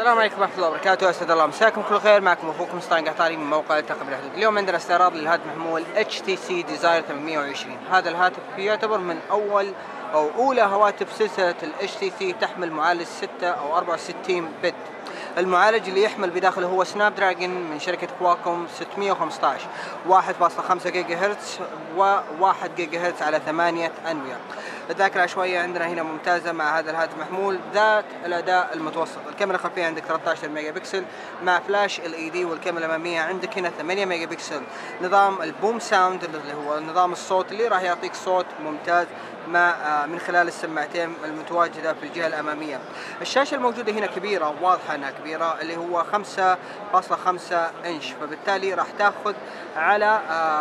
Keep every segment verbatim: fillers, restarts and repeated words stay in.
السلام عليكم ورحمة الله وبركاته، أسعد الله مساكم كل خير. معكم أخوكم مستعان قحطاني من موقع التقى بالحدود. اليوم عندنا استعراض للهاتف محمول اتش تي سي Desire ثمانمئة وعشرين. هذا الهاتف يعتبر من أول أو أولى هواتف سلسلة ال اتش تي سي تحمل معالج ستة أو أربعة وستين بت. المعالج اللي يحمل بداخله هو سناب دراجون من شركة كواكوم ستمئة وخمسة عشر واحد فاصلة خمسة جيجا هرتز وواحد جيجا هرتز على ثمانية أنوية. الذاكرة العشوائية عندنا هنا ممتازة مع هذا الهاتف محمول ذات الأداء المتوسط. الكاميرا الخلفية عندك ثلاثة عشر ميجا بكسل مع فلاش ال اي دي، والكاميرا الأمامية عندك هنا ثمانية ميجا بكسل. نظام البوم ساوند اللي هو نظام الصوت اللي راح يعطيك صوت ممتاز مع من خلال السماعتين المتواجدة في الجهة الأمامية. الشاشة الموجودة هنا كبيرة، واضحة أنها كبيرة، اللي هو خمسة فاصلة خمسة إنش، فبالتالي راح تاخذ على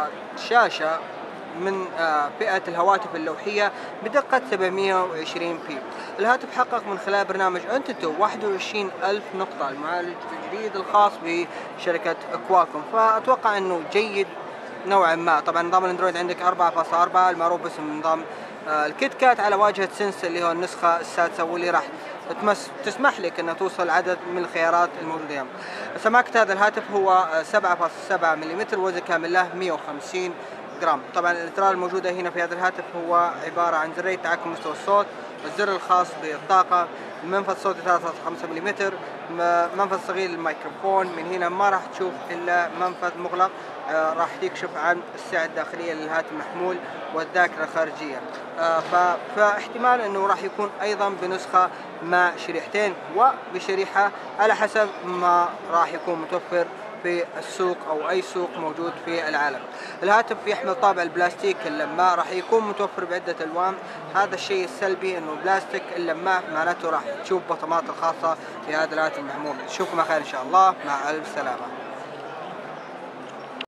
شاشة من فئة الهواتف اللوحية بدقة سبعمئة وعشرين بي. الهاتف حقق من خلال برنامج أنتوتو واحد وعشرين ألف نقطة، المعالج الجديد الخاص بشركة كواكوم، فأتوقع أنه جيد نوعا ما. طبعا نظام الاندرويد عندك أربعة فاصلة أربعة المعروف باسم نظام الكيت كات على واجهة سنس اللي هو النسخة السادسة، واللي راح تسمح لك أن توصل عدد من الخيارات الموجودة يعني. سماكة هذا الهاتف هو سبعة فاصلة سبعة ملم، وزن كامل له مئة وخمسين جرام. طبعا الازرار الموجودة هنا في هذا الهاتف هو عبارة عن زري تحكم مستوى الصوت، والزر الخاص بالطاقة، منفذ صوتي ثلاثة فاصلة خمسة ملم، منفذ صغير للميكروفون. من هنا ما راح تشوف إلا منفذ مغلق آه راح يكشف عن السعة الداخلية للهاتف المحمول والذاكرة الخارجية. آه فاحتمال أنه راح يكون أيضا بنسخة مع شريحتين وبشريحة على حسب ما راح يكون متوفر في السوق أو أي سوق موجود في العالم. الهاتف يحمل طابع البلاستيك اللماع، راح يكون متوفر بعدة ألوان. هذا الشيء السلبي أنه بلاستيك اللماع، معناته راح تشوف بصمات الخاصة في هذا الهاتف المحمول. نشوفكم على خير إن شاء الله، مع ألف سلامة.